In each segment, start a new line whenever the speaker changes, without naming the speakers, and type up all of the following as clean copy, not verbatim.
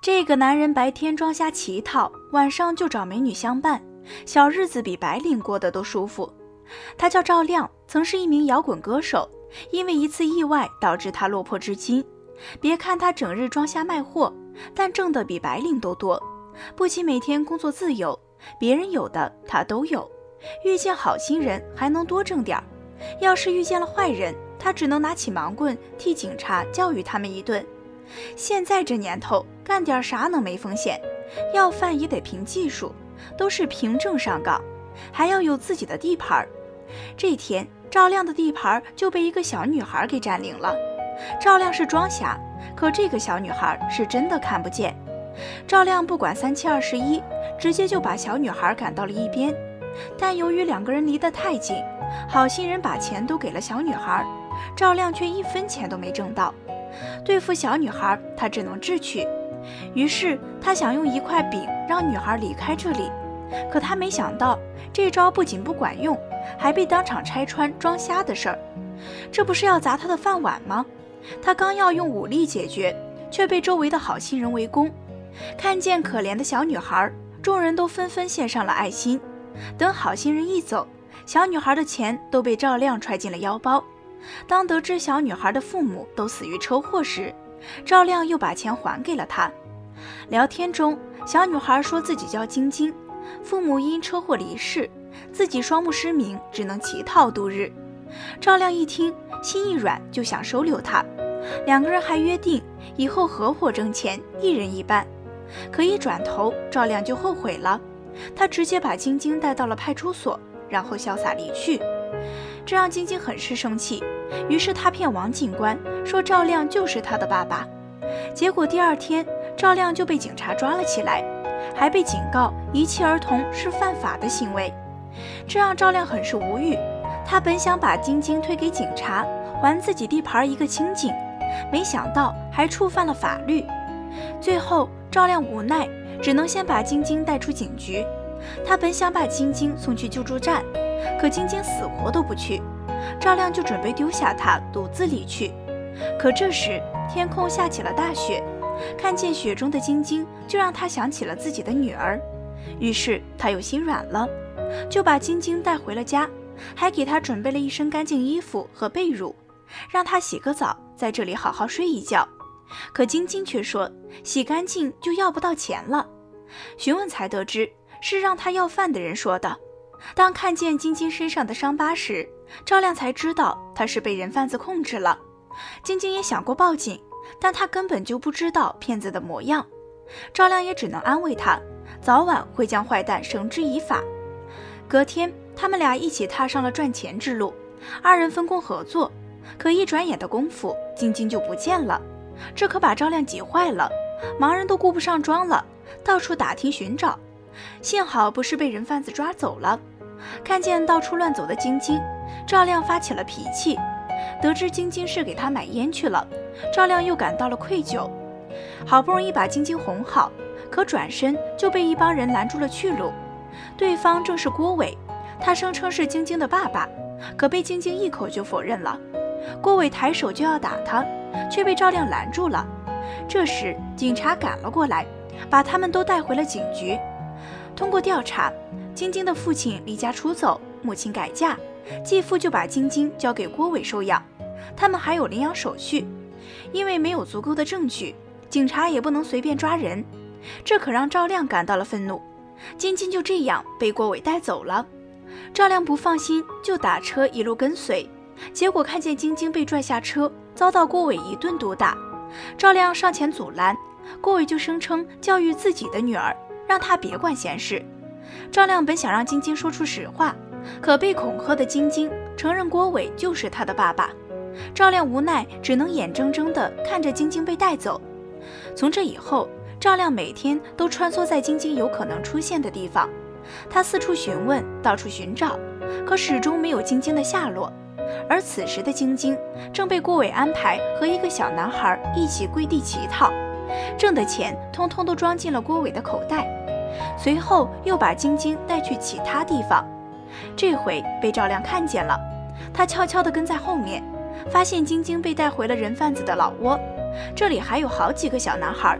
这个男人白天装瞎乞讨，晚上就找美女相伴，小日子比白领过得都舒服。他叫赵亮，曾是一名摇滚歌手，因为一次意外导致他落魄至今。别看他整日装瞎卖货，但挣得比白领都多。不仅每天工作自由，别人有的他都有。遇见好心人还能多挣点儿，要是遇见了坏人，他只能拿起盲棍替警察教育他们一顿。现在这年头，干点啥能没风险？要饭也得凭技术，都是凭证上岗，还要有自己的地盘。这天，赵亮的地盘就被一个小女孩给占领了。赵亮是装瞎，可这个小女孩是真的看不见。赵亮不管3七21，直接就把小女孩赶到了一边。但由于两个人离得太近，好心人把钱都给了小女孩，赵亮却1分钱都没挣到。对付小女孩，他只能智取。于是他想用一块饼让女孩离开这里，可他没想到这招不仅不管用，还被当场拆穿装瞎的事儿。这不是要砸他的饭碗吗？他刚要用武力解决，却被周围的好心人围攻。看见可怜的小女孩，众人都纷纷献上了爱心。等好心人一走，小女孩的钱都被赵亮揣进了腰包。当得知小女孩的父母都死于车祸时，赵亮又把钱还给了她。聊天中，小女孩说自己叫晶晶，父母因车祸离世，自己双目失明，只能乞讨度日。赵亮一听，心一软，就想收留她。两个人还约定以后合伙挣钱，一人一半。可一转头，赵亮就后悔了，他直接把晶晶带到了派出所，然后潇洒离去。这让晶晶很是生气，于是他骗王警官说赵亮就是他的爸爸。结果第2天，赵亮就被警察抓了起来，还被警告遗弃儿童是犯法的行为。这让赵亮很是无语，他本想把晶晶推给警察，还自己地盘一个清净，没想到还触犯了法律。最后赵亮无奈，只能先把晶晶带出警局。他本想把晶晶送去救助站，可晶晶死活都不去，赵亮就准备丢下她独自离去。可这时天空下起了大雪，看见雪中的晶晶，就让他想起了自己的女儿。于是他又心软了，就把晶晶带回了家，还给她准备了一身干净衣服和被褥，让她洗个澡，在这里好好睡一觉。可晶晶却说洗干净就要不到钱了。询问才得知是让她要饭的人说的。当看见晶晶身上的伤疤时，赵亮才知道她是被人贩子控制了。晶晶也想过报警，但她根本就不知道骗子的模样。赵亮也只能安慰她，早晚会将坏蛋绳之以法。隔天，他们俩一起踏上了赚钱之路，2人分工合作。可一转眼的功夫，晶晶就不见了，这可把赵亮急坏了，盲人都顾不上装了，到处打听寻找。幸好不是被人贩子抓走了。看见到处乱走的晶晶，赵亮发起了脾气。得知晶晶是给他买烟去了，赵亮又感到了愧疚。好不容易把晶晶哄好，可转身就被一帮人拦住了去路。对方正是郭伟，他声称是晶晶的爸爸，可被晶晶一口就否认了。郭伟抬手就要打他，却被赵亮拦住了。这时警察赶了过来，把他们都带回了警局。通过调查，晶晶的父亲离家出走，母亲改嫁，继父就把晶晶交给郭伟收养，他们还有领养手续。因为没有足够的证据，警察也不能随便抓人，这可让赵亮感到了愤怒。晶晶就这样被郭伟带走了。赵亮不放心，就打车一路跟随，结果看见晶晶被拽下车，遭到郭伟一顿毒打。赵亮上前阻拦，郭伟就声称教育自己的女儿，让她别管闲事。赵亮本想让晶晶说出实话，可被恐吓的晶晶承认郭伟就是她的爸爸。赵亮无奈，只能眼睁睁地看着晶晶被带走。从这以后，赵亮每天都穿梭在晶晶有可能出现的地方，他四处询问，到处寻找，可始终没有晶晶的下落。而此时的晶晶正被郭伟安排和一个小男孩一起跪地乞讨，挣的钱通通都装进了郭伟的口袋。随后又把晶晶带去其他地方，这回被赵亮看见了，他悄悄地跟在后面，发现晶晶被带回了人贩子的老窝，这里还有好几个小男孩，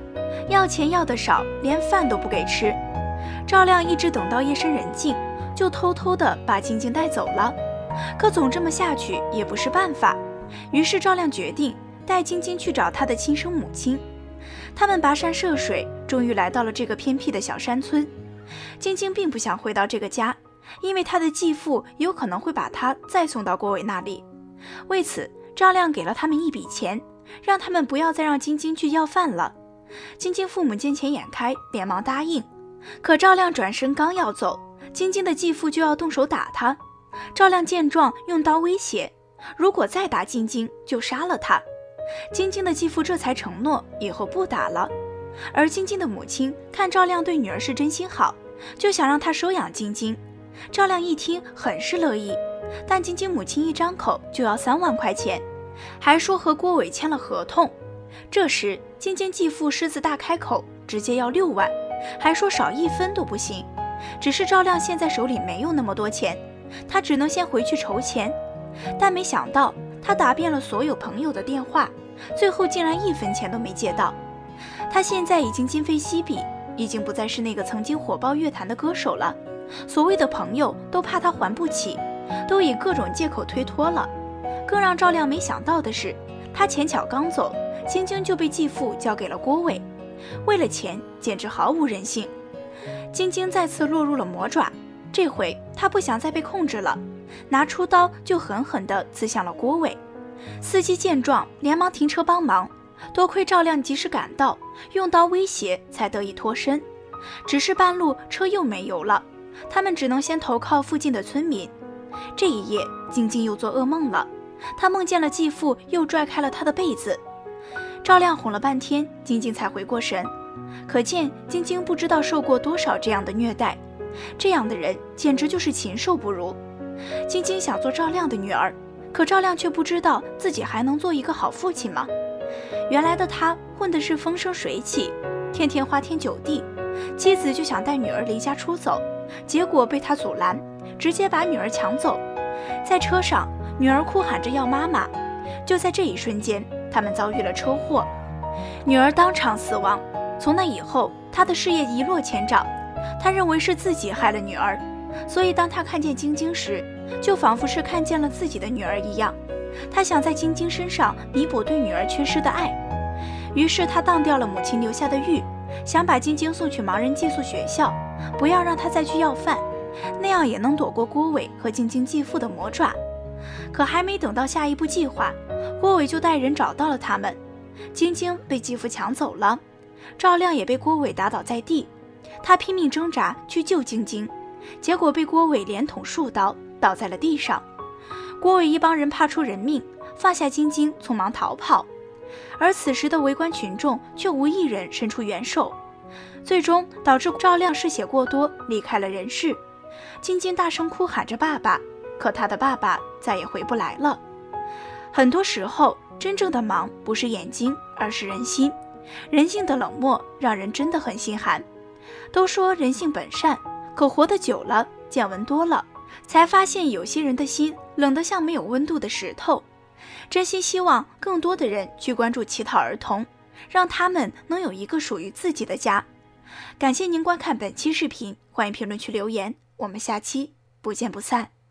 要钱要的少，连饭都不给吃。赵亮一直等到夜深人静，就偷偷地把晶晶带走了。可总这么下去也不是办法，于是赵亮决定带晶晶去找他的亲生母亲。他们跋山涉水，终于来到了这个偏僻的小山村。晶晶并不想回到这个家，因为她的继父有可能会把她再送到郭伟那里。为此，赵亮给了他们一笔钱，让他们不要再让晶晶去要饭了。晶晶父母见钱眼开，连忙答应。可赵亮转身刚要走，晶晶的继父就要动手打他。赵亮见状，用刀威胁，如果再打晶晶，就杀了他。晶晶的继父这才承诺以后不打了。而晶晶的母亲看赵亮对女儿是真心好，就想让他收养晶晶。赵亮一听很是乐意，但晶晶母亲一张口就要3万块钱，还说和郭伟签了合同。这时晶晶继父狮子大开口，直接要6万，还说少1分都不行。只是赵亮现在手里没有那么多钱，他只能先回去筹钱。但没想到他打遍了所有朋友的电话，最后竟然1分钱都没借到。他现在已经今非昔比，已经不再是那个曾经火爆乐坛的歌手了。所谓的朋友都怕他还不起，都以各种借口推脱了。更让赵亮没想到的是，他前脚刚走，晶晶就被继父交给了郭伟。为了钱，简直毫无人性。晶晶再次落入了魔爪，这回他不想再被控制了，拿出刀就狠狠地刺向了郭伟。司机见状连忙停车帮忙，多亏赵亮及时赶到，用刀威胁才得以脱身。只是半路车又没油了，他们只能先投靠附近的村民。这一夜晶晶又做噩梦了，她梦见了继父又拽开了她的被子。赵亮哄了半天，晶晶才回过神，可见晶晶不知道受过多少这样的虐待，这样的人简直就是禽兽不如。晶晶想做赵亮的女儿，可赵亮却不知道自己还能做一个好父亲吗？原来的他混的是风生水起，天天花天酒地，妻子就想带女儿离家出走，结果被他阻拦，直接把女儿抢走。在车上，女儿哭喊着要妈妈。就在这一瞬间，他们遭遇了车祸，女儿当场死亡。从那以后，他的事业一落千丈。他认为是自己害了女儿，所以当他看见晶晶时，就仿佛是看见了自己的女儿一样。他想在晶晶身上弥补对女儿缺失的爱，于是他当掉了母亲留下的玉，想把晶晶送去盲人寄宿学校，不要让她再去要饭，那样也能躲过郭伟和晶晶继父的魔爪。可还没等到下一步计划，郭伟就带人找到了他们。晶晶被继父抢走了，赵亮也被郭伟打倒在地。他拼命挣扎去救晶晶，结果被郭伟连捅数刀，倒在了地上。郭伟一帮人怕出人命，放下晶晶匆忙逃跑，而此时的围观群众却无一人伸出援手，最终导致赵亮失血过多离开了人世。晶晶大声哭喊着爸爸，可他的爸爸再也回不来了。很多时候，真正的忙不是眼睛，而是人心。人性的冷漠让人真的很心寒。都说人性本善，可活得久了，见闻多了，才发现有些人的心冷得像没有温度的石头。真心希望更多的人去关注乞讨儿童，让他们能有一个属于自己的家。感谢您观看本期视频，欢迎评论区留言，我们下期不见不散。